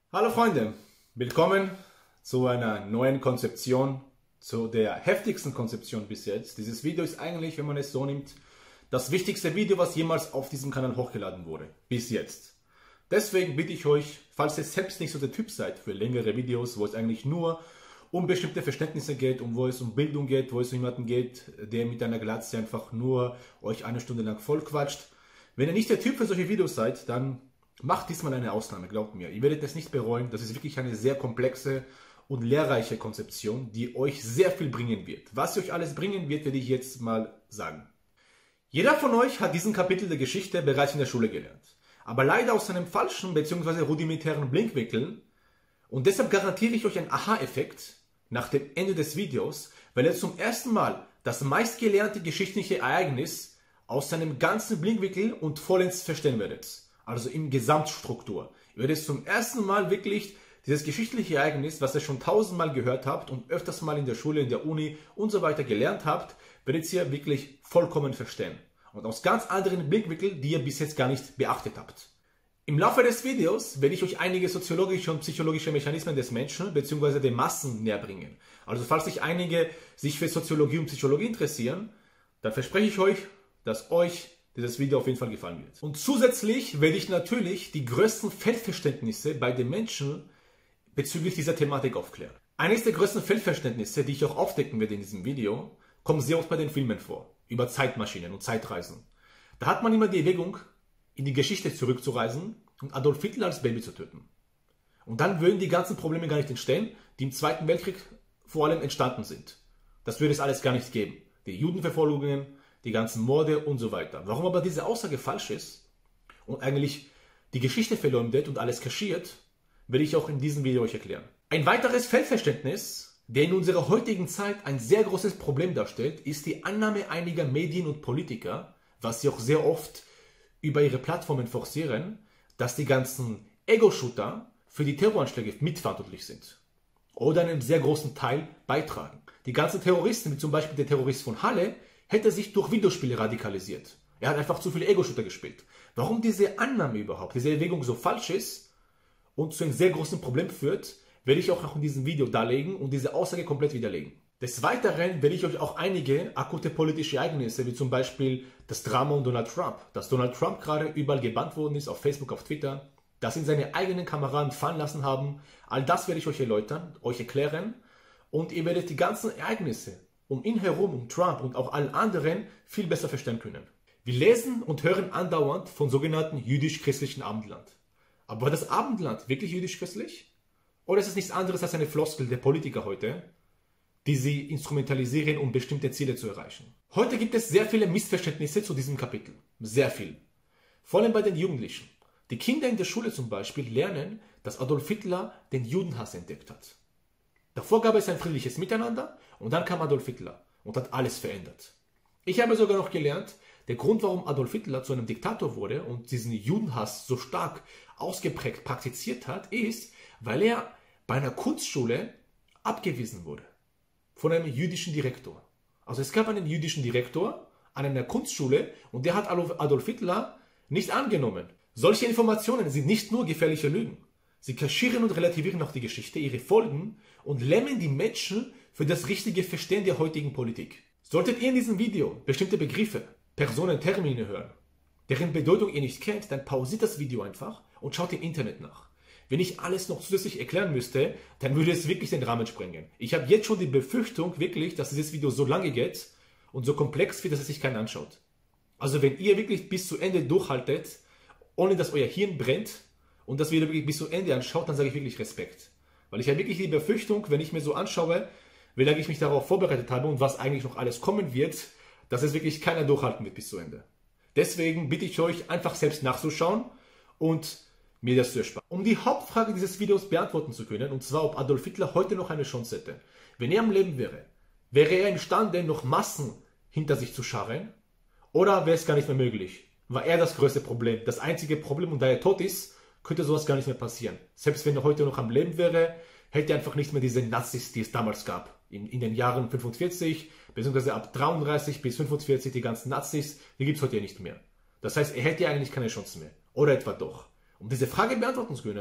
Hallo Freunde, willkommen zu einer neuen Konzeption, zu der heftigsten Konzeption bis jetzt. Dieses Video ist eigentlich, wenn man es so nimmt, das wichtigste Video, was jemals auf diesem Kanal hochgeladen wurde, bis jetzt. Deswegen bitte ich euch, falls ihr selbst nicht so der Typ seid für längere Videos, wo es eigentlich nur um bestimmte Verständnisse geht, wo es um Bildung geht, wo es um jemanden geht, der mit einer Glatze einfach nur euch eine Stunde lang vollquatscht. Wenn ihr nicht der Typ für solche Videos seid, dann macht diesmal eine Ausnahme, glaubt mir. Ihr werdet es nicht bereuen. Das ist wirklich eine sehr komplexe und lehrreiche Konzeption, die euch sehr viel bringen wird. Was sie euch alles bringen wird, werde ich jetzt mal sagen. Jeder von euch hat diesen Kapitel der Geschichte bereits in der Schule gelernt. Aber leider aus einem falschen bzw. rudimentären Blickwinkel. Und deshalb garantiere ich euch einen Aha-Effekt nach dem Ende des Videos, weil ihr zum ersten Mal das meistgelernte geschichtliche Ereignis aus seinem ganzen Blickwinkel und vollends verstehen werdet. Also in Gesamtstruktur. Ihr werdet zum ersten Mal wirklich dieses geschichtliche Ereignis, was ihr schon tausendmal gehört habt und öfters mal in der Schule, in der Uni und so weiter gelernt habt, werdet ihr wirklich vollkommen verstehen. Und aus ganz anderen Blickwinkeln, die ihr bis jetzt gar nicht beachtet habt. Im Laufe des Videos werde ich euch einige soziologische und psychologische Mechanismen des Menschen bzw. der Massen näher bringen. Also falls sich einige für Soziologie und Psychologie interessieren, dann verspreche ich euch, dass euch dieses Video auf jeden Fall gefallen wird. Und zusätzlich werde ich natürlich die größten Fehlverständnisse bei den Menschen bezüglich dieser Thematik aufklären. Eines der größten Fehlverständnisse, die ich auch aufdecken werde in diesem Video, kommt sehr oft bei den Filmen vor, über Zeitmaschinen und Zeitreisen. Da hat man immer die Erwägung, in die Geschichte zurückzureisen und Adolf Hitler als Baby zu töten. Und dann würden die ganzen Probleme gar nicht entstehen, die im Zweiten Weltkrieg vor allem entstanden sind. Das würde es alles gar nicht geben. Die Judenverfolgungen, die ganzen Morde und so weiter. Warum aber diese Aussage falsch ist und eigentlich die Geschichte verleumdet und alles kaschiert, werde ich auch in diesem Video euch erklären. Ein weiteres Fehlverständnis, der in unserer heutigen Zeit ein sehr großes Problem darstellt, ist die Annahme einiger Medien und Politiker, was sie auch sehr oft über ihre Plattformen forcieren, dass die ganzen Ego-Shooter für die Terroranschläge mitverantwortlich sind oder einen sehr großen Teil beitragen. Die ganzen Terroristen, wie zum Beispiel der Terrorist von Halle, hätte sich durch Videospiele radikalisiert. Er hat einfach zu viele Ego-Shooter gespielt. Warum diese Annahme überhaupt, diese Erwägung so falsch ist und zu einem sehr großen Problem führt, werde ich auch noch in diesem Video darlegen und diese Aussage komplett widerlegen. Des Weiteren werde ich euch auch einige akute politische Ereignisse, wie zum Beispiel das Drama um Donald Trump, dass Donald Trump gerade überall gebannt worden ist, auf Facebook, auf Twitter, dass ihn seine eigenen Kameraden fallen lassen haben, all das werde ich euch erläutern, euch erklären und ihr werdet die ganzen Ereignisse um ihn herum, um Trump und auch allen anderen viel besser verstehen können. Wir lesen und hören andauernd von sogenannten jüdisch-christlichen Abendland. Aber war das Abendland wirklich jüdisch-christlich? Oder ist es nichts anderes als eine Floskel der Politiker heute, die sie instrumentalisieren, um bestimmte Ziele zu erreichen? Heute gibt es sehr viele Missverständnisse zu diesem Kapitel. Sehr viel. Vor allem bei den Jugendlichen. Die Kinder in der Schule zum Beispiel lernen, dass Adolf Hitler den Judenhass entdeckt hat. Davor gab es ein friedliches Miteinander und dann kam Adolf Hitler und hat alles verändert. Ich habe sogar noch gelernt, der Grund, warum Adolf Hitler zu einem Diktator wurde und diesen Judenhass so stark ausgeprägt praktiziert hat, ist, weil er bei einer Kunstschule abgewiesen wurde. Von einem jüdischen Direktor. Also es gab einen jüdischen Direktor an einer Kunstschule und der hat Adolf Hitler nicht angenommen. Solche Informationen sind nicht nur gefährliche Lügen. Sie kaschieren und relativieren auch die Geschichte, ihre Folgen und lähmen die Menschen für das richtige Verstehen der heutigen Politik. Solltet ihr in diesem Video bestimmte Begriffe, Personen, Termine hören, deren Bedeutung ihr nicht kennt, dann pausiert das Video einfach und schaut im Internet nach. Wenn ich alles noch zusätzlich erklären müsste, dann würde es wirklich den Rahmen sprengen. Ich habe jetzt schon die Befürchtung wirklich, dass dieses Video so lange geht und so komplex wird, dass es sich keiner anschaut. Also wenn ihr wirklich bis zu Ende durchhaltet, ohne dass euer Hirn brennt, und das Video wirklich bis zu Ende anschaut, dann sage ich wirklich Respekt. Weil ich habe wirklich die Befürchtung, wenn ich mir so anschaue, wie lange ich mich darauf vorbereitet habe und was eigentlich noch alles kommen wird, dass es wirklich keiner durchhalten wird bis zu Ende. Deswegen bitte ich euch, einfach selbst nachzuschauen und mir das zu ersparen. Um die Hauptfrage dieses Videos beantworten zu können, und zwar ob Adolf Hitler heute noch eine Chance hätte. Wenn er am Leben wäre, wäre er imstande, noch Massen hinter sich zu scharren? Oder wäre es gar nicht mehr möglich? War er das größte Problem? Das einzige Problem, und da er tot ist, könnte sowas gar nicht mehr passieren. Selbst wenn er heute noch am Leben wäre, hätte er einfach nicht mehr diese Nazis, die es damals gab. In den Jahren 45, beziehungsweise ab 33 bis 45, die ganzen Nazis, die gibt es heute ja nicht mehr. Das heißt, er hätte ja eigentlich keine Chance mehr. Oder etwa doch. Um diese Frage beantworten zu können,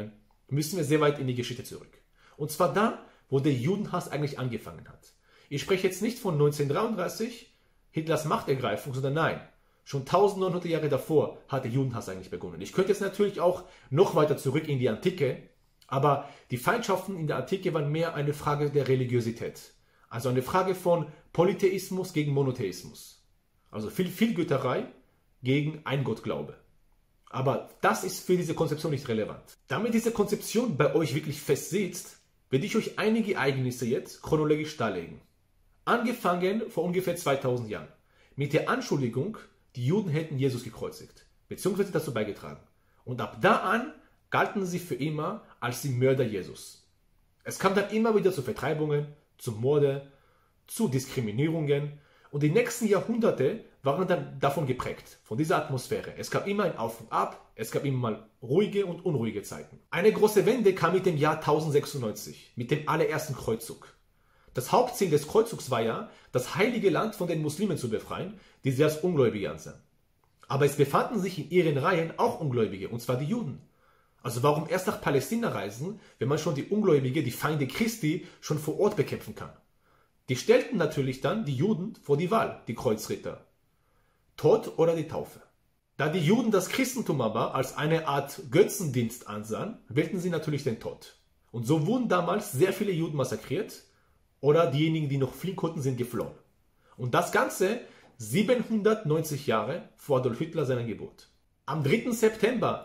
müssen wir sehr weit in die Geschichte zurück. Und zwar da, wo der Judenhass eigentlich angefangen hat. Ich spreche jetzt nicht von 1933, Hitlers Machtergreifung, sondern nein, schon 1900 Jahre davor hat der Judenhass eigentlich begonnen. Ich könnte jetzt natürlich auch noch weiter zurück in die Antike, aber die Feindschaften in der Antike waren mehr eine Frage der Religiosität. Also eine Frage von Polytheismus gegen Monotheismus. Also viel Götterei gegen Eingottglaube. Aber das ist für diese Konzeption nicht relevant. Damit diese Konzeption bei euch wirklich fest sitzt, werde ich euch einige Ereignisse jetzt chronologisch darlegen. Angefangen vor ungefähr 2000 Jahren mit der Anschuldigung, die Juden hätten Jesus gekreuzigt, beziehungsweise dazu beigetragen. Und ab da an galten sie für immer als die Mörder Jesus. Es kam dann immer wieder zu Vertreibungen, zu Morde, zu Diskriminierungen und die nächsten Jahrhunderte waren dann davon geprägt, von dieser Atmosphäre. Es gab immer ein Auf und Ab, es gab immer mal ruhige und unruhige Zeiten. Eine große Wende kam mit dem Jahr 1096, mit dem allerersten Kreuzzug. Das Hauptziel des Kreuzzugs war ja, das heilige Land von den Muslimen zu befreien, die sie als Ungläubige ansahen. Aber es befanden sich in ihren Reihen auch Ungläubige, und zwar die Juden. Also warum erst nach Palästina reisen, wenn man schon die Ungläubige, die Feinde Christi, schon vor Ort bekämpfen kann? Die stellten natürlich dann die Juden vor die Wahl, die Kreuzritter. Tod oder die Taufe. Da die Juden das Christentum aber als eine Art Götzendienst ansahen, wählten sie natürlich den Tod. Und so wurden damals sehr viele Juden massakriert oder diejenigen, die noch fliehen konnten, sind geflohen. Und das Ganze 790 Jahre vor Adolf Hitler seiner Geburt. Am 3. September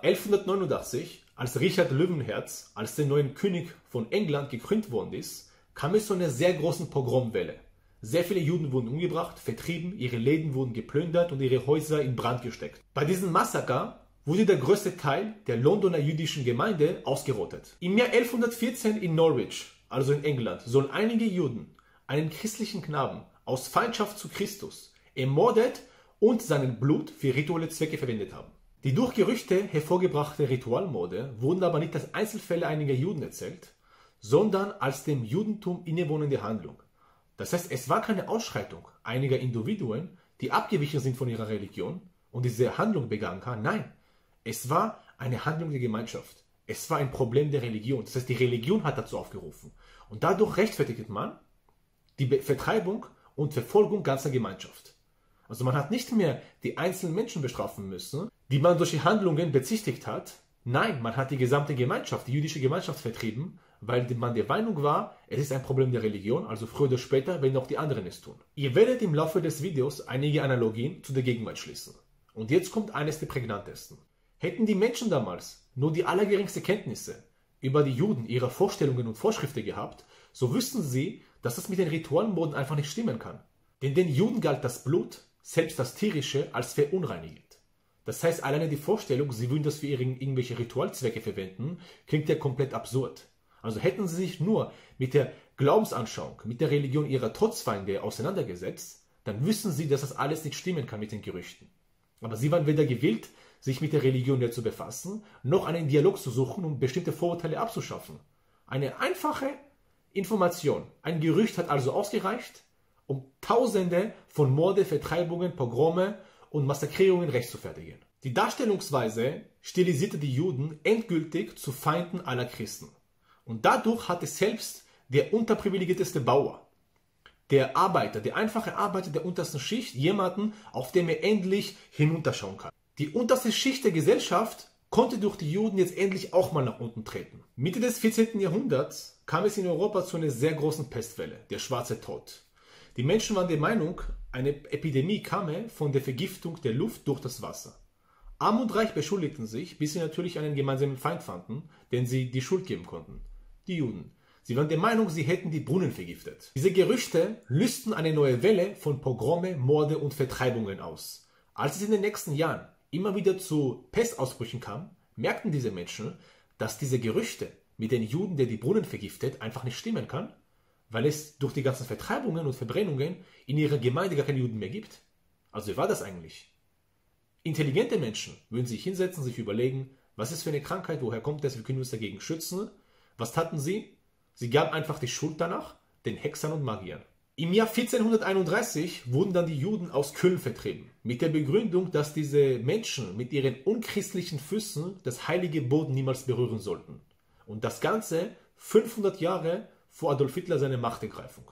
1189, als Richard Löwenherz als der neue König von England gekrönt worden ist, kam es zu einer sehr großen Pogromwelle. Sehr viele Juden wurden umgebracht, vertrieben, ihre Läden wurden geplündert und ihre Häuser in Brand gesteckt. Bei diesem Massaker wurde der größte Teil der Londoner jüdischen Gemeinde ausgerottet. Im Jahr 1114 in Norwich, also in England, sollen einige Juden einen christlichen Knaben aus Feindschaft zu Christus ermordet und sein Blut für rituelle Zwecke verwendet haben. Die durch Gerüchte hervorgebrachte Ritualmorde wurden aber nicht als Einzelfälle einiger Juden erzählt, sondern als dem Judentum innewohnende Handlung. Das heißt, es war keine Ausschreitung einiger Individuen, die abgewichen sind von ihrer Religion und diese Handlung begangen haben. Nein, es war eine Handlung der Gemeinschaft. Es war ein Problem der Religion. Das heißt, die Religion hat dazu aufgerufen. Und dadurch rechtfertigt man die Vertreibung und Verfolgung ganzer Gemeinschaft. Also man hat nicht mehr die einzelnen Menschen bestrafen müssen, die man durch die Handlungen bezichtigt hat. Nein, man hat die gesamte Gemeinschaft, die jüdische Gemeinschaft vertrieben, weil man der Meinung war, es ist ein Problem der Religion, also früher oder später werden auch die anderen es tun. Ihr werdet im Laufe des Videos einige Analogien zu der Gegenwart schließen. Und jetzt kommt eines der prägnantesten. Hätten die Menschen damals nur die allergeringste Kenntnisse über die Juden, ihre Vorstellungen und Vorschriften gehabt, so wüssten sie, dass das mit den Ritualmorden einfach nicht stimmen kann. Denn den Juden galt das Blut, selbst das tierische, als verunreinigend. Das heißt, alleine die Vorstellung, sie würden das für irgendwelche Ritualzwecke verwenden, klingt ja komplett absurd. Also hätten sie sich nur mit der Glaubensanschauung, mit der Religion ihrer Todesfeinde auseinandergesetzt, dann wüssten sie, dass das alles nicht stimmen kann mit den Gerüchten. Aber sie waren weder gewillt, sich mit der Religion zu befassen, noch einen Dialog zu suchen, um bestimmte Vorurteile abzuschaffen. Eine einfache Information, ein Gerücht hat also ausgereicht, um Tausende von Morde, Vertreibungen, Pogrome und Massakrierungen rechtfertigen. Die Darstellungsweise stilisierte die Juden endgültig zu Feinden aller Christen. Und dadurch hatte selbst der unterprivilegierteste Bauer, der Arbeiter, der einfache Arbeiter der untersten Schicht, jemanden, auf den er endlich hinunterschauen kann. Die unterste Schicht der Gesellschaft konnte durch die Juden jetzt endlich auch mal nach unten treten. Mitte des 14. Jahrhunderts kam es in Europa zu einer sehr großen Pestwelle, der Schwarze Tod. Die Menschen waren der Meinung, eine Epidemie käme von der Vergiftung der Luft durch das Wasser. Arm und Reich beschuldigten sich, bis sie natürlich einen gemeinsamen Feind fanden, den sie die Schuld geben konnten. Die Juden. Sie waren der Meinung, sie hätten die Brunnen vergiftet. Diese Gerüchte lösten eine neue Welle von Pogrome, Morde und Vertreibungen aus. Als es in den nächsten Jahren immer wieder zu Pestausbrüchen kam, merkten diese Menschen, dass diese Gerüchte mit den Juden, der die Brunnen vergiftet, einfach nicht stimmen kann, weil es durch die ganzen Vertreibungen und Verbrennungen in ihrer Gemeinde gar keine Juden mehr gibt. Also wie war das eigentlich? Intelligente Menschen würden sich hinsetzen, sich überlegen, was ist für eine Krankheit, woher kommt das, wie können wir uns dagegen schützen? Was taten sie? Sie gaben einfach die Schuld danach den Hexern und Magiern. Im Jahr 1431 wurden dann die Juden aus Köln vertrieben, mit der Begründung, dass diese Menschen mit ihren unchristlichen Füßen das heilige Boden niemals berühren sollten. Und das Ganze 500 Jahre vor Adolf Hitler seine Machtergreifung.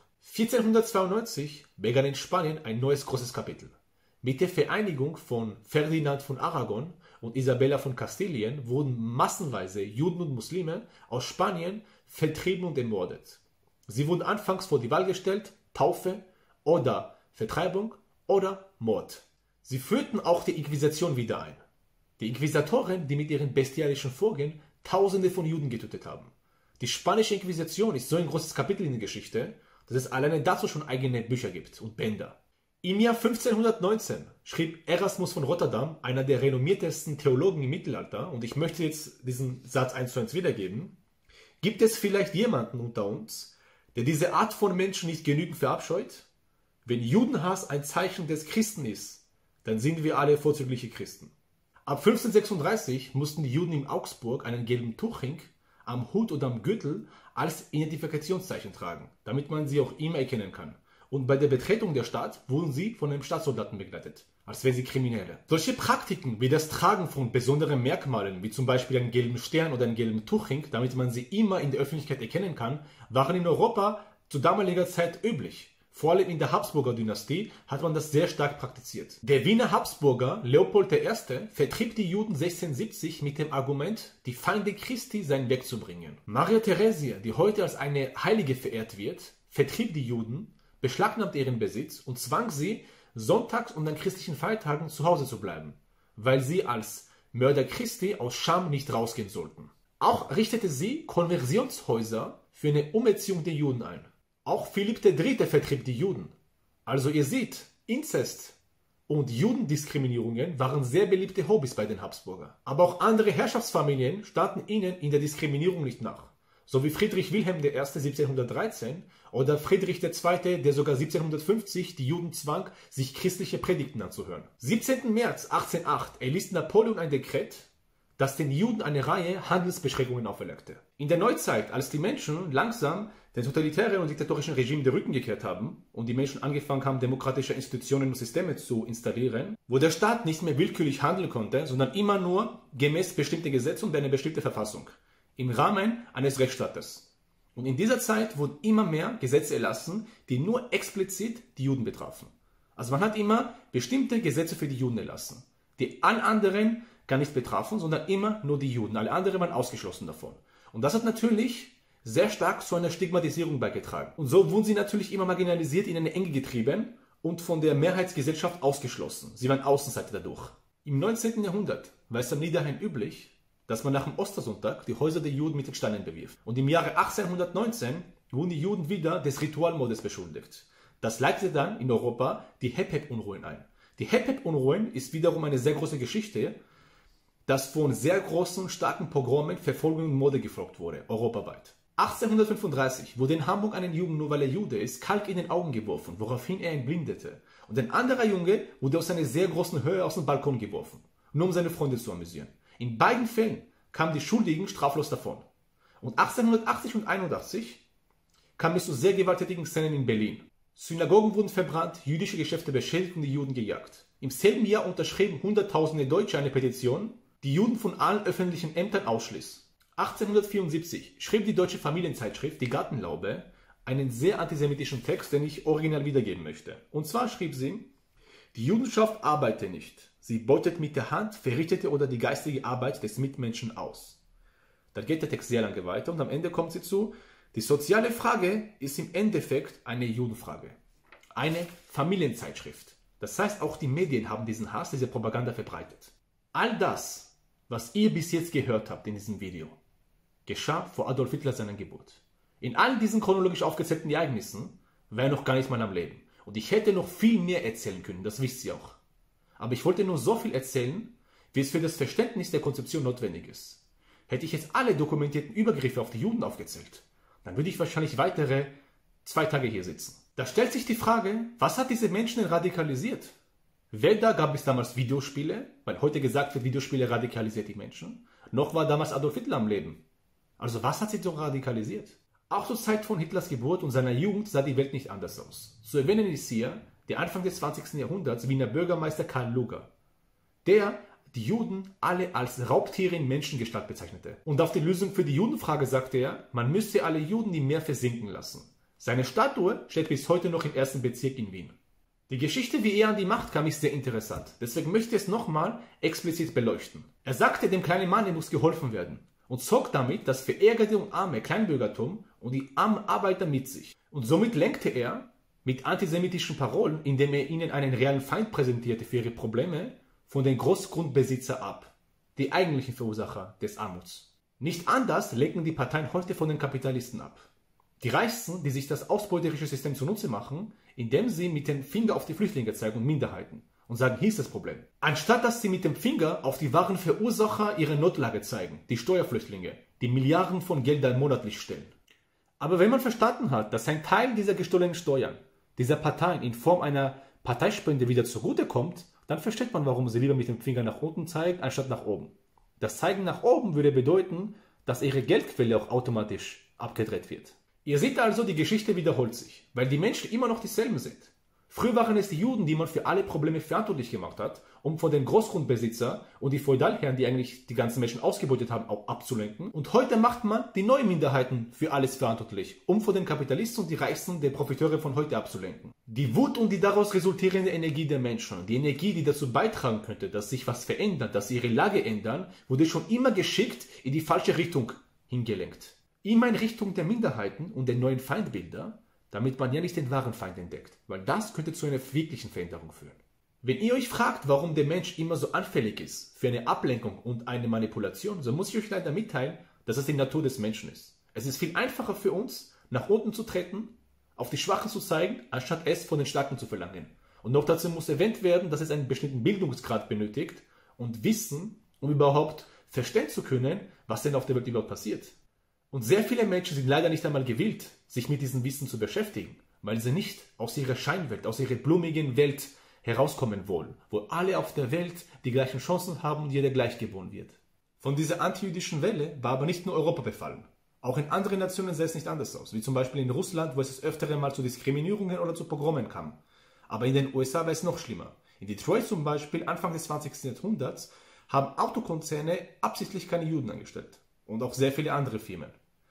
1492 begann in Spanien ein neues großes Kapitel. Mit der Vereinigung von Ferdinand von Aragon und Isabella von Kastilien wurden massenweise Juden und Muslime aus Spanien vertrieben und ermordet. Sie wurden anfangs vor die Wahl gestellt, Taufe oder Vertreibung oder Mord. Sie führten auch die Inquisition wieder ein. Die Inquisitoren, die mit ihren bestialischen Vorgehen Tausende von Juden getötet haben. Die spanische Inquisition ist so ein großes Kapitel in der Geschichte, dass es alleine dazu schon eigene Bücher gibt und Bänder. Im Jahr 1519 schrieb Erasmus von Rotterdam, einer der renommiertesten Theologen im Mittelalter, und ich möchte jetzt diesen Satz 1:1 wiedergeben: Gibt es vielleicht jemanden unter uns, der diese Art von Menschen nicht genügend verabscheut? Wenn Judenhass ein Zeichen des Christen ist, dann sind wir alle vorzügliche Christen. Ab 1536 mussten die Juden in Augsburg einen gelben Tuchring am Hut oder am Gürtel als Identifikationszeichen tragen, damit man sie auch immer erkennen kann. Und bei der Betretung der Stadt wurden sie von einem Staatssoldaten begleitet, als wären sie Kriminelle. Solche Praktiken wie das Tragen von besonderen Merkmalen, wie zum Beispiel einen gelben Stern oder einen gelben Tuchring, damit man sie immer in der Öffentlichkeit erkennen kann, waren in Europa zu damaliger Zeit üblich. Vor allem in der Habsburger Dynastie hat man das sehr stark praktiziert. Der Wiener Habsburger Leopold I. vertrieb die Juden 1670 mit dem Argument, die Feinde Christi seien wegzubringen. Maria Theresia, die heute als eine Heilige verehrt wird, vertrieb die Juden, beschlagnahmte ihren Besitz und zwang sie, sonntags und an christlichen Feiertagen zu Hause zu bleiben, weil sie als Mörder Christi aus Scham nicht rausgehen sollten. Auch richtete sie Konversionshäuser für eine Umerziehung der Juden ein. Auch Philipp III. Vertrieb die Juden. Also ihr seht, Inzest und Judendiskriminierungen waren sehr beliebte Hobbys bei den Habsburger. Aber auch andere Herrschaftsfamilien standen ihnen in der Diskriminierung nicht nach. So wie Friedrich Wilhelm I. 1713 oder Friedrich II., der sogar 1750 die Juden zwang, sich christliche Predigten anzuhören. 17. März 1808 erließ Napoleon ein Dekret, das den Juden eine Reihe Handelsbeschränkungen auferlegte. In der Neuzeit, als die Menschen langsam den totalitären und diktatorischen Regimen den Rücken gekehrt haben und die Menschen angefangen haben, demokratische Institutionen und Systeme zu installieren, wo der Staat nicht mehr willkürlich handeln konnte, sondern immer nur gemäß bestimmter Gesetze und einer bestimmten Verfassung, im Rahmen eines Rechtsstaates. Und in dieser Zeit wurden immer mehr Gesetze erlassen, die nur explizit die Juden betrafen. Also man hat immer bestimmte Gesetze für die Juden erlassen, die alle anderen gar nicht betrafen, sondern immer nur die Juden. Alle anderen waren ausgeschlossen davon. Und das hat natürlich sehr stark zu einer Stigmatisierung beigetragen. Und so wurden sie natürlich immer marginalisiert, in eine Enge getrieben und von der Mehrheitsgesellschaft ausgeschlossen. Sie waren Außenseiter dadurch. Im 19. Jahrhundert war es am Niederrhein üblich, dass man nach dem Ostersonntag die Häuser der Juden mit den Steinen bewirft. Und im Jahre 1819 wurden die Juden wieder des Ritualmordes beschuldigt. Das leitete dann in Europa die Hep-Hep-Unruhen ein. Die Hep-Hep-Unruhen ist wiederum eine sehr große Geschichte, dass von sehr großen, starken Pogromen, Verfolgungen und Morde gefolgt wurde, europaweit. 1835 wurde in Hamburg einem Jungen, nur weil er Jude ist, Kalk in den Augen geworfen, woraufhin er ihn blindete. Und ein anderer Junge wurde aus einer sehr großen Höhe aus dem Balkon geworfen, nur um seine Freunde zu amüsieren. In beiden Fällen kamen die Schuldigen straflos davon. Und 1880 und 1881 kam es zu sehr gewalttätigen Szenen in Berlin. Synagogen wurden verbrannt, jüdische Geschäfte beschädigt und die Juden gejagt. Im selben Jahr unterschrieben Hunderttausende Deutsche eine Petition, die Juden von allen öffentlichen Ämtern ausschließt. 1874 schrieb die deutsche Familienzeitschrift Die Gartenlaube einen sehr antisemitischen Text, den ich original wiedergeben möchte. Und zwar schrieb sie: Die Judenschaft arbeite nicht. Sie beutet mit der Hand verrichtete oder die geistige Arbeit des Mitmenschen aus. Dann geht der Text sehr lange weiter und am Ende kommt sie zu: Die soziale Frage ist im Endeffekt eine Judenfrage. Eine Familienzeitschrift. Das heißt, auch die Medien haben diesen Hass, diese Propaganda verbreitet. All das, was ihr bis jetzt gehört habt in diesem Video, geschah vor Adolf Hitler seiner Geburt. In all diesen chronologisch aufgezählten Ereignissen war er noch gar nicht mal am Leben. Und ich hätte noch viel mehr erzählen können, das wisst ihr auch. Aber ich wollte nur so viel erzählen, wie es für das Verständnis der Konzeption notwendig ist. Hätte ich jetzt alle dokumentierten Übergriffe auf die Juden aufgezählt, dann würde ich wahrscheinlich weitere 2 Tage hier sitzen. Da stellt sich die Frage, was hat diese Menschen denn radikalisiert? Weder gab es damals Videospiele, weil heute gesagt wird, Videospiele radikalisiert die Menschen, noch war damals Adolf Hitler am Leben. Also was hat sie so radikalisiert? Auch zur Zeit von Hitlers Geburt und seiner Jugend sah die Welt nicht anders aus. Zu erwähnen ist hier der Anfang des 20. Jahrhunderts Wiener Bürgermeister Karl Lueger, der die Juden alle als Raubtiere in Menschengestalt bezeichnete. Und auf die Lösung für die Judenfrage sagte er, man müsse alle Juden im Meer versinken lassen. Seine Statue steht bis heute noch im 1. Bezirk in Wien. Die Geschichte, wie er an die Macht kam, ist sehr interessant. Deswegen möchte ich es nochmal explizit beleuchten. Er sagte, dem kleinen Mann muss geholfen werden und zog damit das verärgerte und arme Kleinbürgertum und die armen Arbeiter mit sich. Und somit lenkte er mit antisemitischen Parolen, indem er ihnen einen realen Feind präsentierte für ihre Probleme, von den Großgrundbesitzer ab, die eigentlichen Verursacher des Armuts. Nicht anders lenken die Parteien heute von den Kapitalisten ab. Die Reichsten, die sich das ausbeuterische System zunutze machen, indem sie mit dem Finger auf die Flüchtlinge zeigen und Minderheiten und sagen, hier ist das Problem. Anstatt dass sie mit dem Finger auf die wahren Verursacher ihrer Notlage zeigen, die Steuerflüchtlinge, die Milliarden von Geldern monatlich stellen. Aber wenn man verstanden hat, dass ein Teil dieser gestohlenen Steuern dieser Parteien in Form einer Parteispende wieder zugutekommt, dann versteht man, warum sie lieber mit dem Finger nach unten zeigen, anstatt nach oben. Das Zeigen nach oben würde bedeuten, dass ihre Geldquelle auch automatisch abgedreht wird. Ihr seht also, die Geschichte wiederholt sich, weil die Menschen immer noch dieselben sind. Früher waren es die Juden, die man für alle Probleme verantwortlich gemacht hat, um von den Großgrundbesitzer und die Feudalherren, die eigentlich die ganzen Menschen ausgebeutet haben, auch abzulenken. Und heute macht man die neuen Minderheiten für alles verantwortlich, um von den Kapitalisten und die Reichsten, der Profiteure von heute abzulenken. Die Wut und die daraus resultierende Energie der Menschen, die Energie, die dazu beitragen könnte, dass sich was verändert, dass sie ihre Lage ändern, wurde schon immer geschickt in die falsche Richtung hingelenkt. Immer in Richtung der Minderheiten und der neuen Feindbilder, damit man ja nicht den wahren Feind entdeckt, weil das könnte zu einer wirklichen Veränderung führen. Wenn ihr euch fragt, warum der Mensch immer so anfällig ist für eine Ablenkung und eine Manipulation, so muss ich euch leider mitteilen, dass es die Natur des Menschen ist. Es ist viel einfacher für uns, nach unten zu treten, auf die Schwachen zu zeigen, anstatt es von den Starken zu verlangen. Und noch dazu muss erwähnt werden, dass es einen bestimmten Bildungsgrad benötigt und Wissen, um überhaupt verstehen zu können, was denn auf der Welt überhaupt passiert. Und sehr viele Menschen sind leider nicht einmal gewillt, sich mit diesem Wissen zu beschäftigen, weil sie nicht aus ihrer Scheinwelt, aus ihrer blumigen Welt herauskommen wollen, wo alle auf der Welt die gleichen Chancen haben und jeder gleich geboren wird. Von dieser antijüdischen Welle war aber nicht nur Europa befallen. Auch in anderen Nationen sah es nicht anders aus, wie zum Beispiel in Russland, wo es das öftere Mal zu Diskriminierungen oder zu Pogromen kam. Aber in den USA war es noch schlimmer. In Detroit zum Beispiel, Anfang des 20. Jahrhunderts, haben Autokonzerne absichtlich keine Juden angestellt. Und auch sehr viele andere Firmen.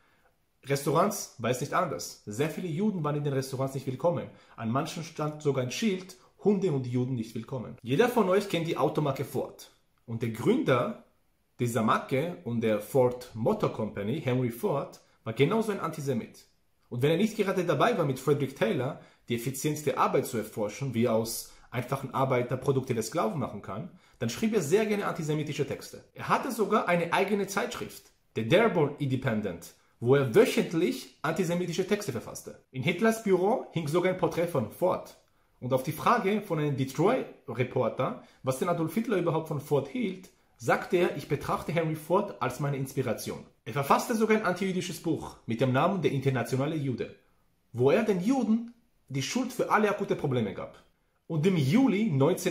Restaurants war es nicht anders. Sehr viele Juden waren in den Restaurants nicht willkommen. An manchen stand sogar ein Schild, Hunde und Juden nicht willkommen. Jeder von euch kennt die Automarke Ford. Und der Gründer dieser Marke und der Ford Motor Company, Henry Ford, war genauso ein Antisemit. Und wenn er nicht gerade dabei war, mit Frederick Taylor die Effizienz der Arbeit zu erforschen, wie er aus einfachen Arbeiter Produkte des Glaubens machen kann, dann schrieb er sehr gerne antisemitische Texte. Er hatte sogar eine eigene Zeitschrift, der Dearborn Independent, wo er wöchentlich antisemitische Texte verfasste. In Hitlers Büro hing sogar ein Porträt von Ford. Und auf die Frage von einem Detroit-Reporter, was denn Adolf Hitler überhaupt von Ford hielt, sagte er, ich betrachte Henry Ford als meine Inspiration. Er verfasste sogar ein antijüdisches Buch mit dem Namen Der internationale Jude, wo er den Juden die Schuld für alle akute Probleme gab. Und im Juli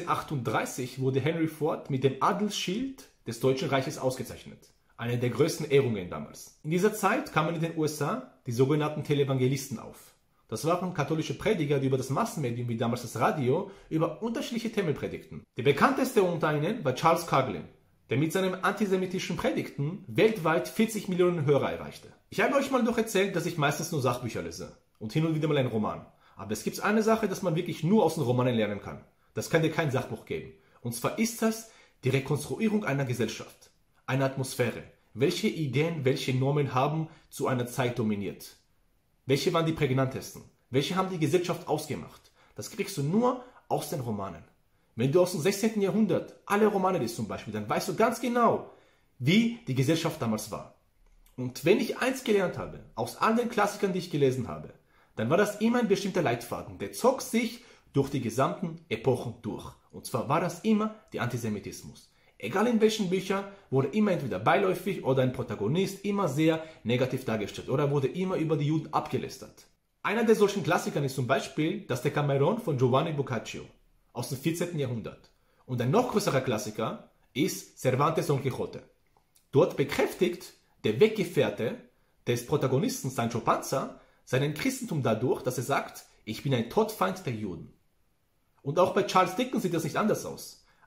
1938 wurde Henry Ford mit dem Adelsschild des Deutschen Reiches ausgezeichnet. Eine der größten Ehrungen damals. In dieser Zeit kamen in den USA die sogenannten Televangelisten auf. Das waren katholische Prediger, die über das Massenmedium, wie damals das Radio, über unterschiedliche Themen predigten. Der bekannteste unter ihnen war Charles Coughlin, der mit seinen antisemitischen Predigten weltweit 40 Millionen Hörer erreichte. Ich habe euch mal doch erzählt, dass ich meistens nur Sachbücher lese und hin und wieder mal einen Roman. Aber es gibt eine Sache, dass man wirklich nur aus den Romanen lernen kann. Das kann dir kein Sachbuch geben. Und zwar ist das die Rekonstruierung einer Gesellschaft, einer Atmosphäre. Welche Ideen, welche Normen haben zu einer Zeit dominiert? Welche waren die prägnantesten? Welche haben die Gesellschaft ausgemacht? Das kriegst du nur aus den Romanen. Wenn du aus dem 16. Jahrhundert alle Romane liest zum Beispiel, dann weißt du ganz genau, wie die Gesellschaft damals war. Und wenn ich eins gelernt habe, aus all den Klassikern, die ich gelesen habe, dann war das immer ein bestimmter Leitfaden. Der zog sich durch die gesamten Epochen durch. Und zwar war das immer der Antisemitismus. Egal in welchen Büchern, wurde immer entweder beiläufig oder ein Protagonist immer sehr negativ dargestellt oder wurde immer über die Juden abgelästert. Einer der solchen Klassikern ist zum Beispiel das Decameron von Giovanni Boccaccio aus dem 14. Jahrhundert. Und ein noch größerer Klassiker ist Cervantes Don Quixote. Dort bekräftigt der Weggefährte des Protagonisten Sancho Panza seinen Christentum dadurch, dass er sagt, ich bin ein Todfeind der Juden. Und auch bei Charles Dickens sieht das nicht anders aus.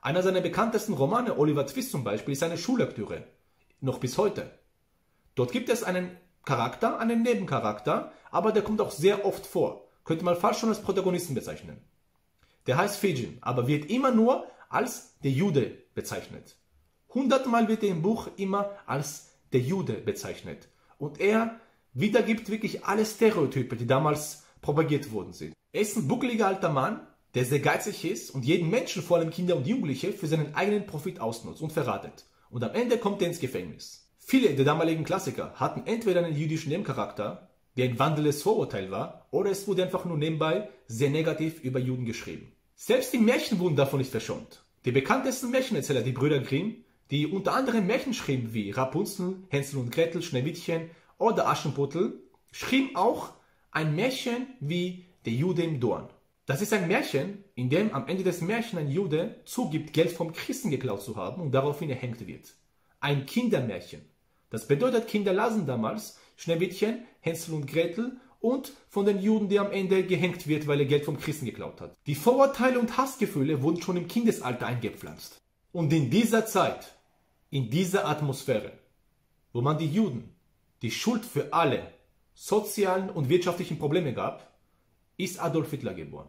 Einer seiner bekanntesten Romane, Oliver Twist zum Beispiel, ist eine Schullektüre. Noch bis heute. Dort gibt es einen Charakter, einen Nebencharakter, aber der kommt auch sehr oft vor. Könnte man fast schon als Protagonisten bezeichnen. Der heißt Fegin, aber wird immer nur als der Jude bezeichnet. 100-mal wird er im Buch immer als der Jude bezeichnet. Und er wiedergibt wirklich alle Stereotype, die damals propagiert worden sind. Er ist ein buckeliger alter Mann, der sehr geizig ist und jeden Menschen, vor allem Kinder und Jugendliche, für seinen eigenen Profit ausnutzt und verratet. Und am Ende kommt er ins Gefängnis. Viele der damaligen Klassiker hatten entweder einen jüdischen Nebencharakter, der ein wandelndes Vorurteil war, oder es wurde einfach nur nebenbei sehr negativ über Juden geschrieben. Selbst die Märchen wurden davon nicht verschont. Die bekanntesten Märchenerzähler, die Brüder Grimm, die unter anderem Märchen schrieben wie Rapunzel, Hänsel und Gretel, Schneewittchen oder Aschenputtel, schrieben auch ein Märchen wie Der Jude im Dorn. Das ist ein Märchen, in dem am Ende des Märchens ein Jude zugibt, Geld vom Christen geklaut zu haben und daraufhin erhängt wird. Ein Kindermärchen. Das bedeutet, Kinder lasen damals Schneewittchen, Hänsel und Gretel und von den Juden, der am Ende gehängt wird, weil er Geld vom Christen geklaut hat. Die Vorurteile und Hassgefühle wurden schon im Kindesalter eingepflanzt. Und in dieser Zeit, in dieser Atmosphäre, wo man die Juden die Schuld für alle sozialen und wirtschaftlichen Probleme gab, ist Adolf Hitler geboren.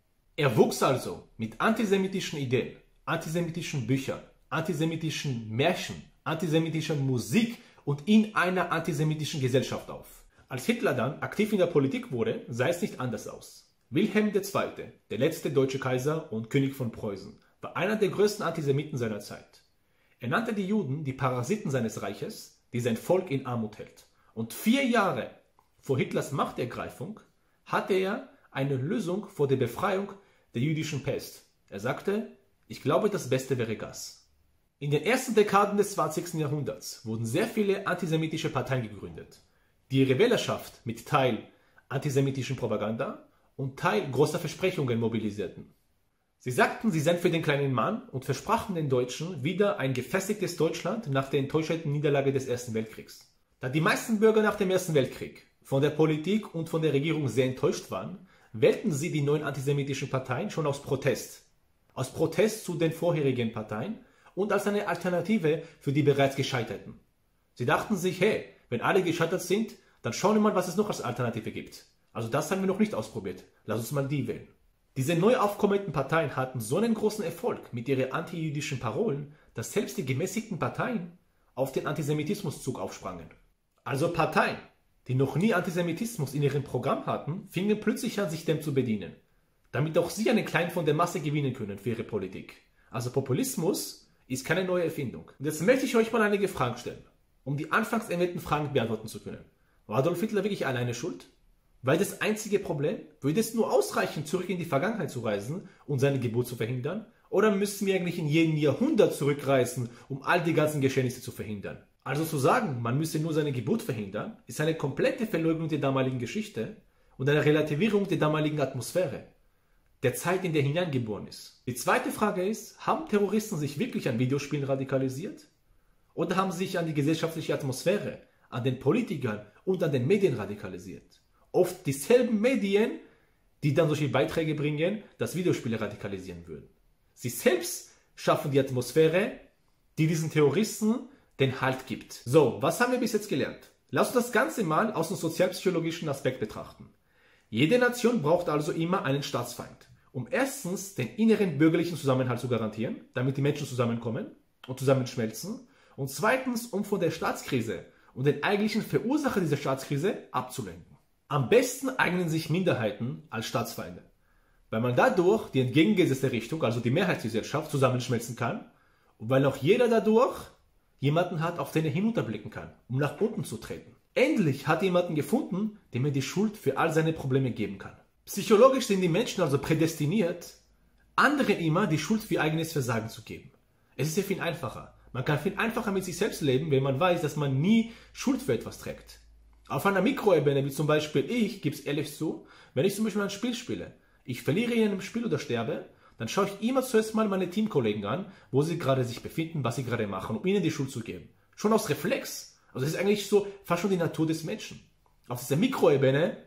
Er wuchs also mit antisemitischen Ideen, antisemitischen Büchern, antisemitischen Märchen, antisemitischer Musik und in einer antisemitischen Gesellschaft auf. Als Hitler dann aktiv in der Politik wurde, sah es nicht anders aus. Wilhelm II., der letzte deutsche Kaiser und König von Preußen, war einer der größten Antisemiten seiner Zeit. Er nannte die Juden die Parasiten seines Reiches, die sein Volk in Armut hält. Und 4 Jahre vor Hitlers Machtergreifung hatte er eine Lösung vor der Befreiung der jüdischen Pest. Er sagte, ich glaube, das Beste wäre Gas. In den ersten Dekaden des 20. Jahrhunderts wurden sehr viele antisemitische Parteien gegründet, die ihre Wählerschaft mit Teil antisemitischen Propaganda und Teil großer Versprechungen mobilisierten. Sie sagten, sie seien für den kleinen Mann und versprachen den Deutschen wieder ein gefestigtes Deutschland nach der enttäuschenden Niederlage des Ersten Weltkriegs. Da die meisten Bürger nach dem Ersten Weltkrieg von der Politik und von der Regierung sehr enttäuscht waren, wählten sie die neuen antisemitischen Parteien schon aus Protest. Aus Protest zu den vorherigen Parteien und als eine Alternative für die bereits Gescheiterten. Sie dachten sich, hey, wenn alle gescheitert sind, dann schauen wir mal, was es noch als Alternative gibt. Also das haben wir noch nicht ausprobiert. Lass uns mal die wählen. Diese neu aufkommenden Parteien hatten so einen großen Erfolg mit ihren antijüdischen Parolen, dass selbst die gemäßigten Parteien auf den Antisemitismuszug aufsprangen. Also Parteien, die noch nie Antisemitismus in ihrem Programm hatten, fingen plötzlich an, sich dem zu bedienen, damit auch sie einen Kleinen von der Masse gewinnen können für ihre Politik. Also Populismus ist keine neue Erfindung. Und jetzt möchte ich euch mal einige Fragen stellen, um die anfangs erwähnten Fragen beantworten zu können. War Adolf Hitler wirklich alleine schuld? War das einzige Problem? Würde es nur ausreichen, zurück in die Vergangenheit zu reisen und seine Geburt zu verhindern? Oder müssten wir eigentlich in jedem Jahrhundert zurückreisen, um all die ganzen Geschehnisse zu verhindern? Also zu sagen, man müsse nur seine Geburt verhindern, ist eine komplette Verleugnung der damaligen Geschichte und eine Relativierung der damaligen Atmosphäre, der Zeit, in der er hineingeboren ist. Die zweite Frage ist, haben Terroristen sich wirklich an Videospielen radikalisiert? Oder haben sie sich an die gesellschaftliche Atmosphäre, an den Politikern und an den Medien radikalisiert? Oft dieselben Medien, die dann solche Beiträge bringen, dass Videospiele radikalisieren würden. Sie selbst schaffen die Atmosphäre, die diesen Terroristen den Halt gibt. So, was haben wir bis jetzt gelernt? Lass uns das Ganze mal aus dem sozialpsychologischen Aspekt betrachten. Jede Nation braucht also immer einen Staatsfeind, um erstens den inneren bürgerlichen Zusammenhalt zu garantieren, damit die Menschen zusammenkommen und zusammenschmelzen, und zweitens, um von der Staatskrise und den eigentlichen Verursacher dieser Staatskrise abzulenken. Am besten eignen sich Minderheiten als Staatsfeinde, weil man dadurch die entgegengesetzte Richtung, also die Mehrheitsgesellschaft, zusammenschmelzen kann und weil auch jeder dadurch jemanden hat, auf den er hinunterblicken kann, um nach unten zu treten. Endlich hat er jemanden gefunden, dem er die Schuld für all seine Probleme geben kann. Psychologisch sind die Menschen also prädestiniert, anderen immer die Schuld für ihr eigenes Versagen zu geben. Es ist ja viel einfacher. Man kann viel einfacher mit sich selbst leben, wenn man weiß, dass man nie Schuld für etwas trägt. Auf einer Mikroebene, wie zum Beispiel ich, gebe es ehrlich zu, wenn ich zum Beispiel ein Spiel spiele, ich verliere in einem Spiel oder sterbe, dann schaue ich immer zuerst mal meine Teamkollegen an, wo sie gerade sich befinden, was sie gerade machen, um ihnen die Schuld zu geben. Schon aus Reflex. Also das ist eigentlich so fast schon die Natur des Menschen. Auf dieser Mikroebene,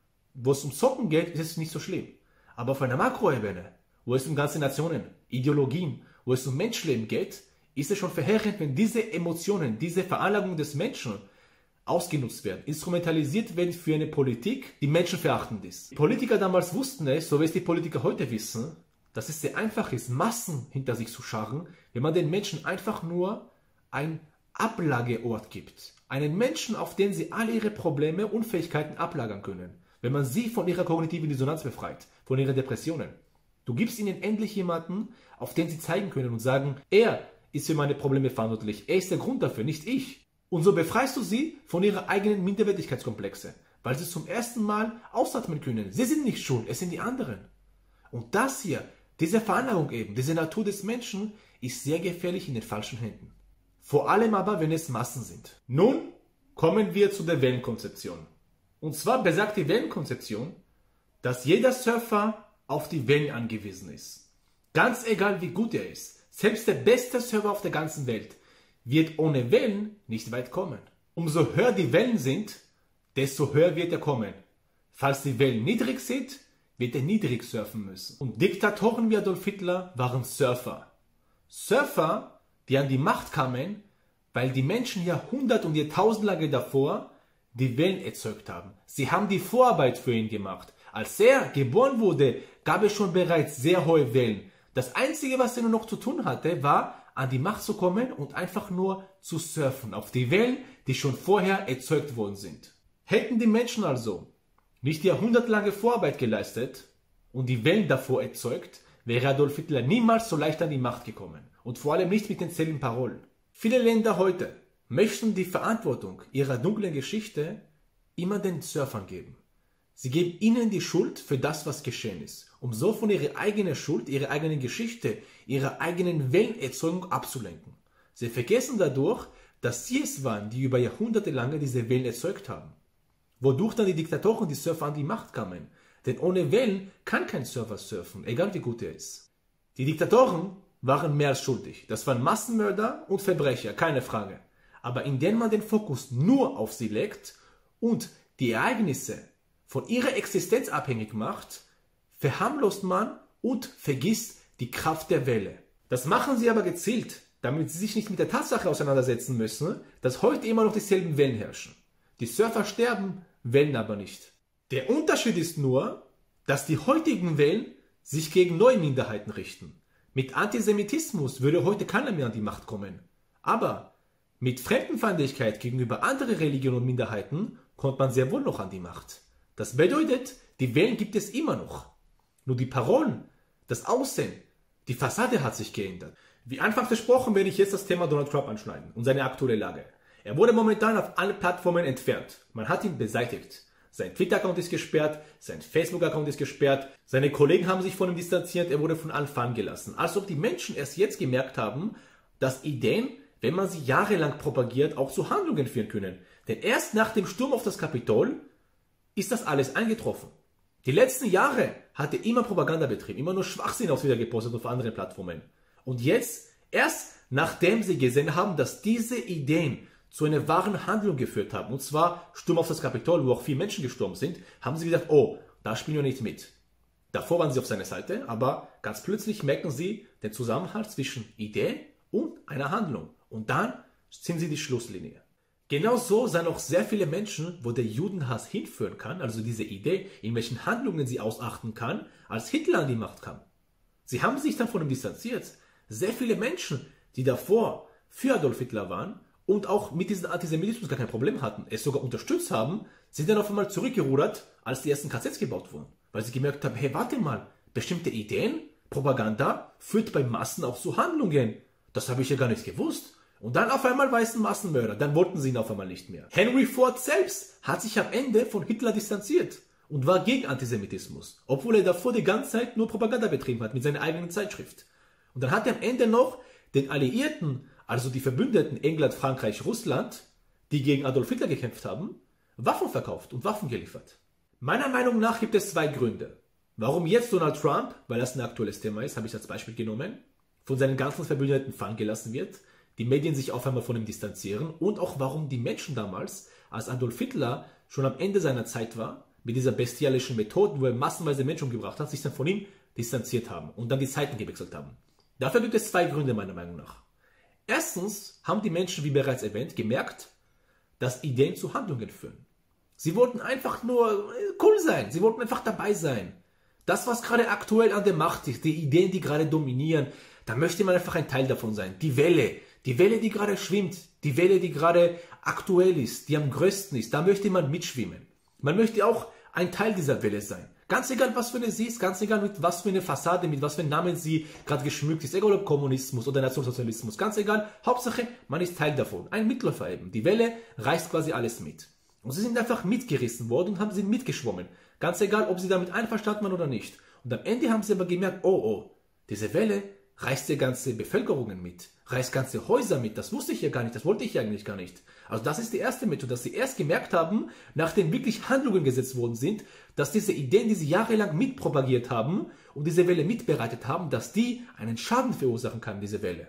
wo es um Zocken geht, ist es nicht so schlimm. Aber auf einer Makroebene, wo es um ganze Nationen, Ideologien wo es um Menschenleben geht, ist es schon verheerend, wenn diese Emotionen, diese Veranlagung des Menschen ausgenutzt werden, instrumentalisiert werden für eine Politik, die menschenverachtend ist. Die Politiker damals wussten es, so wie es die Politiker heute wissen, dass es sehr einfach ist, Massen hinter sich zu scharen, wenn man den Menschen einfach nur ein Ablageort gibt. Einen Menschen, auf den sie alle ihre Probleme und Unfähigkeiten ablagern können. Wenn man sie von ihrer kognitiven Dissonanz befreit, von ihren Depressionen. Du gibst ihnen endlich jemanden, auf den sie zeigen können und sagen, er ist für meine Probleme verantwortlich. Er ist der Grund dafür, nicht ich. Und so befreist du sie von ihrer eigenen Minderwertigkeitskomplexe, weil sie zum ersten Mal ausatmen können. Sie sind nicht schuld, es sind die anderen. Und das hier, diese Veranlagung eben, diese Natur des Menschen, ist sehr gefährlich in den falschen Händen. Vor allem aber, wenn es Massen sind. Nun kommen wir zu der Wellenkonzeption. Und zwar besagt die Wellenkonzeption, dass jeder Surfer auf die Wellen angewiesen ist. Ganz egal wie gut er ist, selbst der beste Surfer auf der ganzen Welt wird ohne Wellen nicht weit kommen. Umso höher die Wellen sind, desto höher wird er kommen. Falls die Wellen niedrig sind, wird er niedrig surfen müssen. Und Diktatoren wie Adolf Hitler waren Surfer. Surfer, die an die Macht kamen, weil die Menschen Jahrhundert und Jahrtausendlange davor die Wellen erzeugt haben. Sie haben die Vorarbeit für ihn gemacht. Als er geboren wurde, gab es schon bereits sehr hohe Wellen. Das Einzige, was er nur noch zu tun hatte, war, an die Macht zu kommen und einfach nur zu surfen auf die Wellen, die schon vorher erzeugt worden sind. Hätten die Menschen also nicht jahrhundertelange Vorarbeit geleistet und die Wellen davor erzeugt, wäre Adolf Hitler niemals so leicht an die Macht gekommen. Und vor allem nicht mit denselben Parolen. Viele Länder heute möchten die Verantwortung ihrer dunklen Geschichte immer den Surfern geben. Sie geben ihnen die Schuld für das, was geschehen ist, um so von ihrer eigenen Schuld, ihrer eigenen Geschichte, ihrer eigenen Wellenerzeugung abzulenken. Sie vergessen dadurch, dass sie es waren, die über Jahrhunderte lang diese Wellen erzeugt haben. Wodurch dann die Diktatoren, die Surfer an die Macht kamen. Denn ohne Wellen kann kein Surfer surfen, egal wie gut er ist. Die Diktatoren waren mehr als schuldig. Das waren Massenmörder und Verbrecher, keine Frage. Aber indem man den Fokus nur auf sie legt und die Ereignisse von ihrer Existenz abhängig macht, verharmlost man und vergisst die Kraft der Welle. Das machen sie aber gezielt, damit sie sich nicht mit der Tatsache auseinandersetzen müssen, dass heute immer noch dieselben Wellen herrschen. Die Surfer sterben, Wellen aber nicht. Der Unterschied ist nur, dass die heutigen Wellen sich gegen neue Minderheiten richten. Mit Antisemitismus würde heute keiner mehr an die Macht kommen. Aber mit Fremdenfeindlichkeit gegenüber anderen Religionen und Minderheiten kommt man sehr wohl noch an die Macht. Das bedeutet, die Wellen gibt es immer noch. Nur die Parolen, das Aussehen, die Fassade hat sich geändert. Wie anfangs versprochen, werde ich jetzt das Thema Donald Trump anschneiden und seine aktuelle Lage. Er wurde momentan auf alle Plattformen entfernt. Man hat ihn beseitigt. Sein Twitter-Account ist gesperrt, sein Facebook-Account ist gesperrt, seine Kollegen haben sich von ihm distanziert, er wurde von allen fallen gelassen. Als ob die Menschen erst jetzt gemerkt haben, dass Ideen, wenn man sie jahrelang propagiert, auch zu Handlungen führen können. Denn erst nach dem Sturm auf das Kapitol ist das alles eingetroffen. Die letzten Jahre hat er immer Propaganda betrieben, immer nur Schwachsinn auf Twitter gepostet auf anderen Plattformen. Und jetzt, erst nachdem sie gesehen haben, dass diese Ideen zu einer wahren Handlung geführt haben, und zwar Sturm auf das Kapitol, wo auch 4 Menschen gestorben sind, haben sie gesagt, oh, da spielen wir nicht mit. Davor waren sie auf seiner Seite, aber ganz plötzlich merken sie den Zusammenhang zwischen Idee und einer Handlung. Und dann ziehen sie die Schlusslinie. Genauso sahen auch sehr viele Menschen, wo der Judenhass hinführen kann, also diese Idee, in welchen Handlungen sie ausachten kann, als Hitler an die Macht kam. Sie haben sich dann von ihm distanziert. Sehr viele Menschen, die davor für Adolf Hitler waren und auch mit diesem Antisemitismus gar kein Problem hatten, es sogar unterstützt haben, sind dann auf einmal zurückgerudert, als die ersten KZs gebaut wurden. Weil sie gemerkt haben, hey, warte mal, bestimmte Ideen, Propaganda führt bei Massen auch zu Handlungen. Das habe ich ja gar nicht gewusst. Und dann auf einmal war es ein Massenmörder, dann wollten sie ihn auf einmal nicht mehr. Henry Ford selbst hat sich am Ende von Hitler distanziert und war gegen Antisemitismus, obwohl er davor die ganze Zeit nur Propaganda betrieben hat mit seiner eigenen Zeitschrift. Und dann hat er am Ende noch den Alliierten, also die Verbündeten England, Frankreich, Russland, die gegen Adolf Hitler gekämpft haben, Waffen verkauft und Waffen geliefert. Meiner Meinung nach gibt es 2 Gründe. Warum jetzt Donald Trump, weil das ein aktuelles Thema ist, habe ich als Beispiel genommen, von seinen ganzen Verbündeten fallen gelassen wird, die Medien sich auf einmal von ihm distanzieren und auch warum die Menschen damals, als Adolf Hitler schon am Ende seiner Zeit war, mit dieser bestialischen Methode, wo er massenweise Menschen umgebracht hat, sich dann von ihm distanziert haben und dann die Seiten gewechselt haben. Dafür gibt es zwei Gründe meiner Meinung nach. Erstens haben die Menschen, wie bereits erwähnt, gemerkt, dass Ideen zu Handlungen führen. Sie wollten einfach nur cool sein, sie wollten einfach dabei sein. Das, was gerade aktuell an der Macht ist, die Ideen, die gerade dominieren, da möchte man einfach ein Teil davon sein. Die Welle, die gerade schwimmt, die Welle, die gerade aktuell ist, die am größten ist, da möchte man mitschwimmen. Man möchte auch ein Teil dieser Welle sein. Ganz egal, was für eine sie ist, ganz egal, mit was für eine Fassade, mit was für einem Namen sie gerade geschmückt ist, egal ob Kommunismus oder Nationalsozialismus, ganz egal, Hauptsache, man ist Teil davon. Ein Mitläufer eben. Die Welle reißt quasi alles mit. Und sie sind einfach mitgerissen worden und sind mitgeschwommen. Ganz egal, ob sie damit einverstanden waren oder nicht. Und am Ende haben sie aber gemerkt, oh, diese Welle reißt ja ganze Bevölkerungen mit, reißt ganze Häuser mit. Das wusste ich ja gar nicht, das wollte ich ja eigentlich gar nicht. Also das ist die erste Methode, dass sie erst gemerkt haben, nachdem wirklich Handlungen gesetzt worden sind, dass diese Ideen, die sie jahrelang mitpropagiert haben und diese Welle mitbereitet haben, dass die einen Schaden verursachen kann, diese Welle.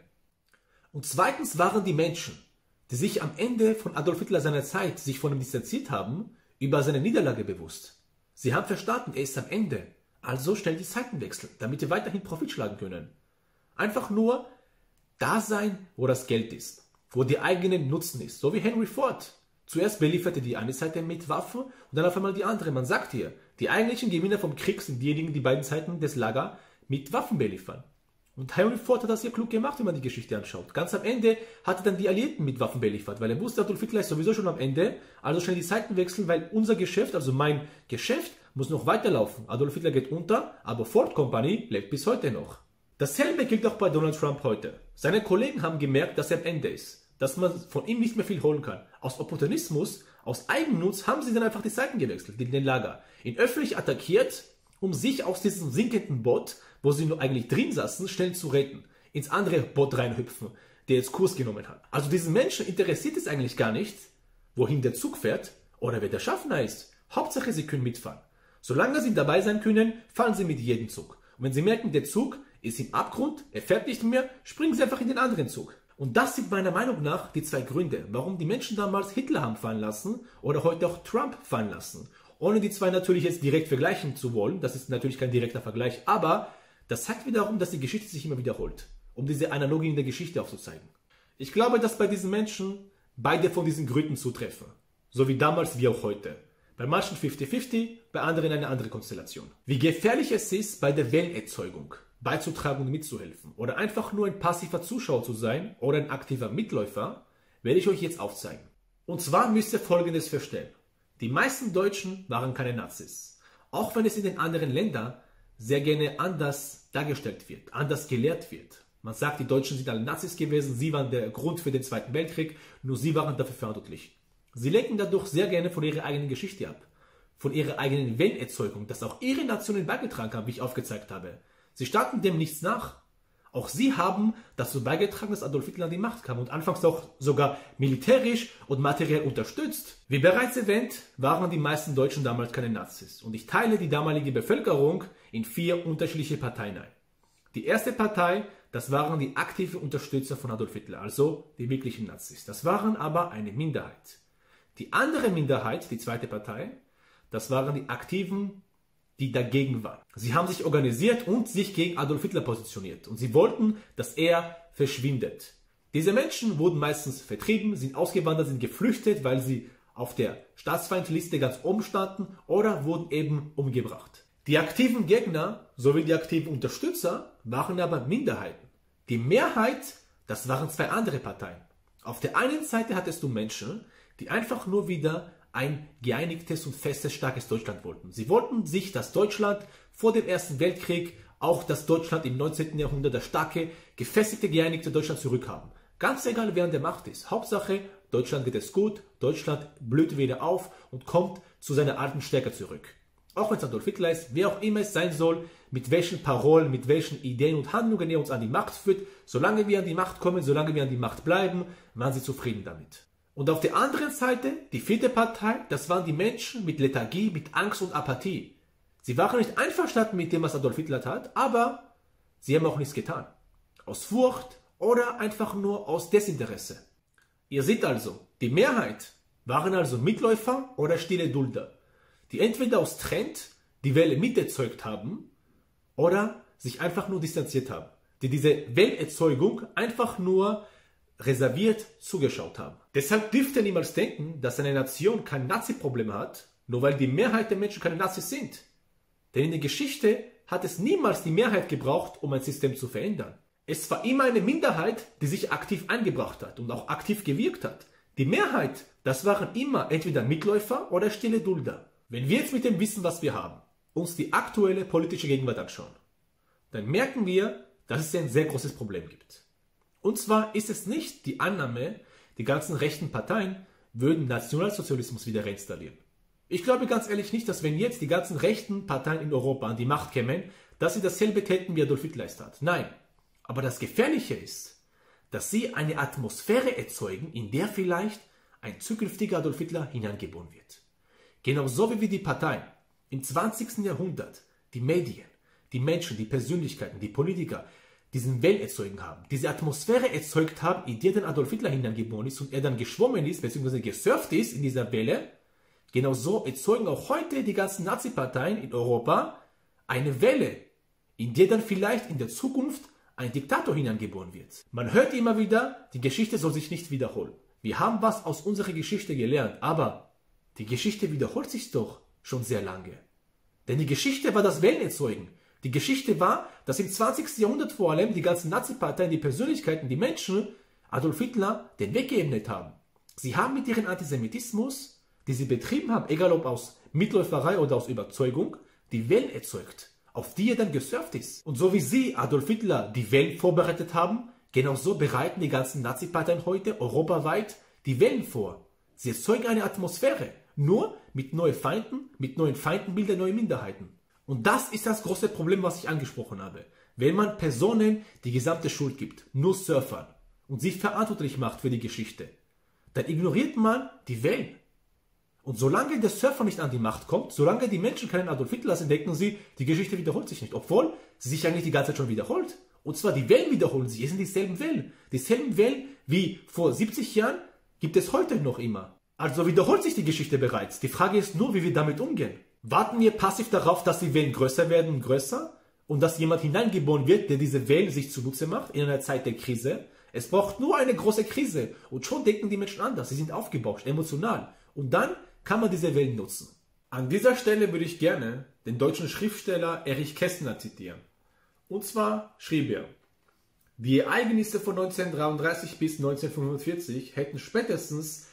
Und zweitens waren die Menschen, die sich am Ende von Adolf Hitler seiner Zeit sich von ihm distanziert haben, über seine Niederlage bewusst. Sie haben verstanden, er ist am Ende. Also schnell die Seiten wechseln, damit wir weiterhin Profit schlagen können. Einfach nur da sein, wo das Geld ist, wo die eigenen Nutzen ist. So wie Henry Ford. Zuerst belieferte die eine Seite mit Waffen und dann auf einmal die andere. Man sagt hier, die eigentlichen Gewinner vom Krieg sind diejenigen, die beiden Seiten des Lagers mit Waffen beliefern. Und Henry Ford hat das hier klug gemacht, wenn man die Geschichte anschaut. Ganz am Ende hat er dann die Alliierten mit Waffen beliefert, weil er wusste, Adolf Hitler ist sowieso schon am Ende, also schnell die Seiten wechseln, weil unser Geschäft, also mein Geschäft, muss noch weiterlaufen. Adolf Hitler geht unter, aber Ford Company lebt bis heute noch. Dasselbe gilt auch bei Donald Trump heute. Seine Kollegen haben gemerkt, dass er am Ende ist, dass man von ihm nicht mehr viel holen kann. Aus Opportunismus, aus Eigennutz haben sie dann einfach die Seiten gewechselt, in den Lager. Ihn öffentlich attackiert, um sich aus diesem sinkenden Boot, wo sie nur eigentlich drin saßen, schnell zu retten. Ins andere Boot reinhüpfen, der jetzt Kurs genommen hat. Also diesen Menschen interessiert es eigentlich gar nicht, wohin der Zug fährt oder wer der Schaffner ist. Hauptsache, sie können mitfahren. Solange sie dabei sein können, fahren sie mit jedem Zug. Und wenn sie merken, der Zug ist im Abgrund, er fährt nicht mehr, springen sie einfach in den anderen Zug. Und das sind meiner Meinung nach die zwei Gründe, warum die Menschen damals Hitler haben fallen lassen oder heute auch Trump fallen lassen. Ohne die zwei natürlich jetzt direkt vergleichen zu wollen, das ist natürlich kein direkter Vergleich, aber das zeigt wiederum, dass die Geschichte sich immer wiederholt, um diese Analogie in der Geschichte aufzuzeigen. Ich glaube, dass bei diesen Menschen beide von diesen Gründen zutreffen, so wie damals wie auch heute. Bei manchen 50-50, bei anderen eine andere Konstellation. Wie gefährlich es ist, bei der Wellenerzeugung beizutragen und mitzuhelfen oder einfach nur ein passiver Zuschauer zu sein oder ein aktiver Mitläufer, werde ich euch jetzt aufzeigen. Und zwar müsst ihr Folgendes verstehen. Die meisten Deutschen waren keine Nazis, auch wenn es in den anderen Ländern sehr gerne anders dargestellt wird, anders gelehrt wird. Man sagt, die Deutschen sind alle Nazis gewesen, sie waren der Grund für den Zweiten Weltkrieg, nur sie waren dafür verantwortlich. Sie lenken dadurch sehr gerne von ihrer eigenen Geschichte ab, von ihrer eigenen Wellenerzeugung, dass auch ihre Nationen beigetragen haben, wie ich aufgezeigt habe. Sie standen dem nichts nach. Auch sie haben dazu beigetragen, dass Adolf Hitler an die Macht kam und anfangs auch sogar militärisch und materiell unterstützt. Wie bereits erwähnt, waren die meisten Deutschen damals keine Nazis. Und ich teile die damalige Bevölkerung in 4 unterschiedliche Parteien ein. Die erste Partei, das waren die aktiven Unterstützer von Adolf Hitler, also die wirklichen Nazis. Das waren aber eine Minderheit. Die andere Minderheit, die zweite Partei, das waren die Aktiven, die dagegen waren. Sie haben sich organisiert und sich gegen Adolf Hitler positioniert. Und sie wollten, dass er verschwindet. Diese Menschen wurden meistens vertrieben, sind ausgewandert, sind geflüchtet, weil sie auf der Staatsfeindliste ganz oben standen oder wurden eben umgebracht. Die aktiven Gegner sowie die aktiven Unterstützer waren aber Minderheiten. Die Mehrheit, das waren 2 andere Parteien. Auf der einen Seite hattest du Menschen, die einfach nur wieder ein geeinigtes und festes, starkes Deutschland wollten. Sie wollten sich, dass Deutschland vor dem Ersten Weltkrieg, auch das Deutschland im 19. Jahrhundert, das starke, gefestigte, geeinigte Deutschland zurückhaben. Ganz egal, wer an der Macht ist. Hauptsache, Deutschland geht es gut, Deutschland blüht wieder auf und kommt zu seiner alten Stärke zurück. Auch wenn es Adolf Hitler ist, wer auch immer es sein soll, mit welchen Parolen, mit welchen Ideen und Handlungen er uns an die Macht führt, solange wir an die Macht kommen, solange wir an die Macht bleiben, waren sie zufrieden damit. Und auf der anderen Seite, die 4. Partei, das waren die Menschen mit Lethargie, mit Angst und Apathie. Sie waren nicht einverstanden mit dem, was Adolf Hitler tat, aber sie haben auch nichts getan. Aus Furcht oder einfach nur aus Desinteresse. Ihr seht also, die Mehrheit waren also Mitläufer oder stille Dulder, die entweder aus Trend die Welle miterzeugt haben oder sich einfach nur distanziert haben. die diese Welterzeugung einfach nur reserviert zugeschaut haben. Deshalb dürft ihr niemals denken, dass eine Nation kein Nazi-Problem hat, nur weil die Mehrheit der Menschen keine Nazis sind. Denn in der Geschichte hat es niemals die Mehrheit gebraucht, um ein System zu verändern. Es war immer eine Minderheit, die sich aktiv eingebracht hat und auch aktiv gewirkt hat. Die Mehrheit, das waren immer entweder Mitläufer oder stille Dulder. Wenn wir jetzt mit dem Wissen, was wir haben, uns die aktuelle politische Gegenwart anschauen, dann merken wir, dass es ein sehr großes Problem gibt. Und zwar ist es nicht die Annahme, die ganzen rechten Parteien würden Nationalsozialismus wieder reinstallieren. Ich glaube ganz ehrlich nicht, dass wenn jetzt die ganzen rechten Parteien in Europa an die Macht kämen, dass sie dasselbe täten, wie Adolf Hitler es tat. Nein. Aber das Gefährliche ist, dass sie eine Atmosphäre erzeugen, in der vielleicht ein zukünftiger Adolf Hitler hineingeboren wird. Genauso wie wir die Parteien im 20. Jahrhundert, die Medien, die Menschen, die Persönlichkeiten, die Politiker, diesen Wellen erzeugen haben, diese Atmosphäre erzeugt haben, in der dann Adolf Hitler hineingeboren ist und er dann geschwommen ist, bzw. gesurft ist in dieser Welle, genauso erzeugen auch heute die ganzen Nazi-Parteien in Europa eine Welle, in der dann vielleicht in der Zukunft ein Diktator hineingeboren wird. Man hört immer wieder, die Geschichte soll sich nicht wiederholen. Wir haben was aus unserer Geschichte gelernt, aber die Geschichte wiederholt sich doch schon sehr lange. Denn die Geschichte war das Wellenerzeugen. Die Geschichte war, dass im 20. Jahrhundert vor allem die ganzen Nazi-Parteien, die Persönlichkeiten, die Menschen Adolf Hitler den Weg geebnet haben. Sie haben mit ihrem Antisemitismus, die sie betrieben haben, egal ob aus Mitläuferei oder aus Überzeugung, die Wellen erzeugt, auf die er dann gesurft ist. Und so wie sie, Adolf Hitler, die Wellen vorbereitet haben, genauso bereiten die ganzen Nazi-Parteien heute europaweit die Wellen vor. Sie erzeugen eine Atmosphäre, nur mit neuen Feindenbildern, neuen Minderheiten. Und das ist das große Problem, was ich angesprochen habe. Wenn man Personen die gesamte Schuld gibt, nur Surfern, und sie verantwortlich macht für die Geschichte, dann ignoriert man die Wellen. Und solange der Surfer nicht an die Macht kommt, solange die Menschen keinen Adolf Hitler sind, denken sie, die Geschichte wiederholt sich nicht. Obwohl sie sich eigentlich die ganze Zeit schon wiederholt. Und zwar die Wellen wiederholen sich. Es sind dieselben Wellen. Dieselben Wellen wie vor 70 Jahren gibt es heute noch immer. Also wiederholt sich die Geschichte bereits. Die Frage ist nur, wie wir damit umgehen. Warten wir passiv darauf, dass die Wellen größer werden und größer und dass jemand hineingeboren wird, der diese Wellen sich zunutze macht in einer Zeit der Krise? Es braucht nur eine große Krise und schon denken die Menschen anders. Sie sind aufgebauscht, emotional. Und dann kann man diese Wellen nutzen. An dieser Stelle würde ich gerne den deutschen Schriftsteller Erich Kästner zitieren. Und zwar schrieb er: Die Ereignisse von 1933 bis 1945 hätten spätestens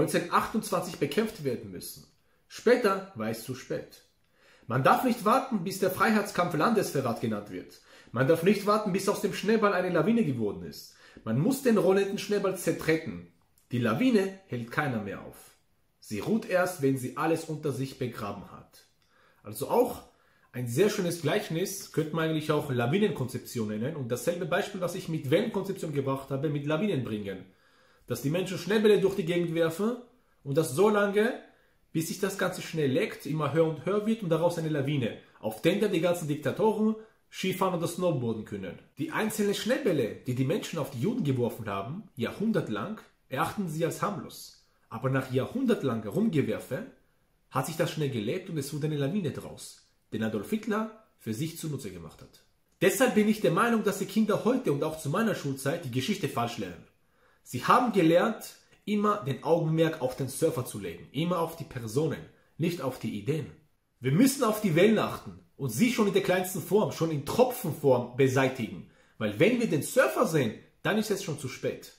1928 bekämpft werden müssen. Später war es zu spät. Man darf nicht warten, bis der Freiheitskampf Landesverrat genannt wird. Man darf nicht warten, bis aus dem Schneeball eine Lawine geworden ist. Man muss den rollenden Schneeball zertreten. Die Lawine hält keiner mehr auf. Sie ruht erst, wenn sie alles unter sich begraben hat. Also auch ein sehr schönes Gleichnis, könnte man eigentlich auch Lawinenkonzeption nennen und dasselbe Beispiel, was ich mit Wellenkonzeption gebracht habe, mit Lawinen bringen. Dass die Menschen Schneebälle durch die Gegend werfen und das so lange, bis sich das Ganze schnell leckt, immer höher und höher wird und daraus eine Lawine, auf der dann die ganzen Diktatoren Skifahren oder Snowboarden können. Die einzelnen Schneebälle, die die Menschen auf die Juden geworfen haben, jahrhundertlang, erachten sie als harmlos. Aber nach jahrhundertlanger Rumgewerfe hat sich das schnell gelebt und es wurde eine Lawine draus, den Adolf Hitler für sich zunutze gemacht hat. Deshalb bin ich der Meinung, dass die Kinder heute und auch zu meiner Schulzeit die Geschichte falsch lernen. Sie haben gelernt, immer den Augenmerk auf den Surfer zu legen, immer auf die Personen, nicht auf die Ideen. Wir müssen auf die Wellen achten und sie schon in der kleinsten Form, schon in Tropfenform beseitigen. Weil wenn wir den Surfer sehen, dann ist es schon zu spät.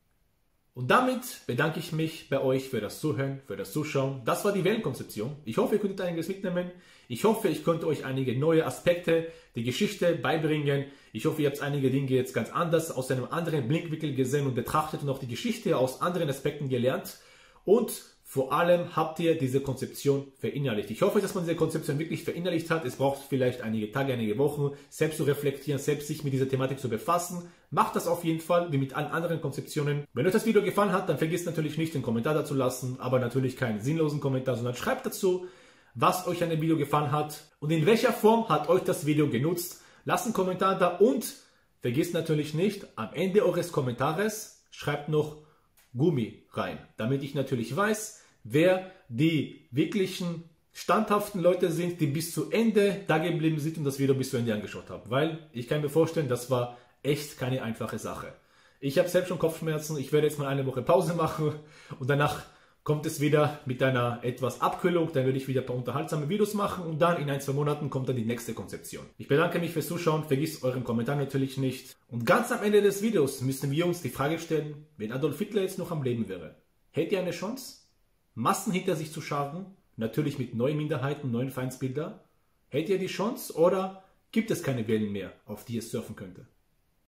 Und damit bedanke ich mich bei euch für das Zuhören, für das Zuschauen. Das war die Wellenkonzeption. Ich hoffe, ihr konntet einiges mitnehmen. Ich hoffe, ich konnte euch einige neue Aspekte der Geschichte beibringen. Ich hoffe, ihr habt einige Dinge jetzt ganz anders, aus einem anderen Blickwinkel gesehen und betrachtet und auch die Geschichte aus anderen Aspekten gelernt. Und vor allem habt ihr diese Konzeption verinnerlicht. Ich hoffe, dass man diese Konzeption wirklich verinnerlicht hat. Es braucht vielleicht einige Tage, einige Wochen, selbst zu reflektieren, selbst sich mit dieser Thematik zu befassen. Macht das auf jeden Fall, wie mit allen anderen Konzeptionen. Wenn euch das Video gefallen hat, dann vergesst natürlich nicht, den Kommentar dazu lassen, aber natürlich keinen sinnlosen Kommentar, sondern schreibt dazu, was euch an dem Video gefallen hat und in welcher Form hat euch das Video genutzt. Lasst einen Kommentar da und vergesst natürlich nicht, am Ende eures Kommentares schreibt noch Gummi rein, damit ich natürlich weiß, wer die wirklichen standhaften Leute sind, die bis zu Ende da geblieben sind und das Video bis zu Ende angeschaut haben. Weil ich kann mir vorstellen, das war echt keine einfache Sache. Ich habe selbst schon Kopfschmerzen, ich werde jetzt mal eine Woche Pause machen und danach kommt es wieder mit einer etwas Abkühlung, dann würde ich wieder ein paar unterhaltsame Videos machen und dann in 1-2 Monaten kommt dann die nächste Konzeption. Ich bedanke mich fürs Zuschauen, vergiss euren Kommentar natürlich nicht. Und ganz am Ende des Videos müssen wir uns die Frage stellen, wenn Adolf Hitler jetzt noch am Leben wäre, hätte er eine Chance, Massen hinter sich zu scharen, natürlich mit neuen Minderheiten, neuen Feindbildern? Hätte er die Chance oder gibt es keine Wellen mehr, auf die es surfen könnte?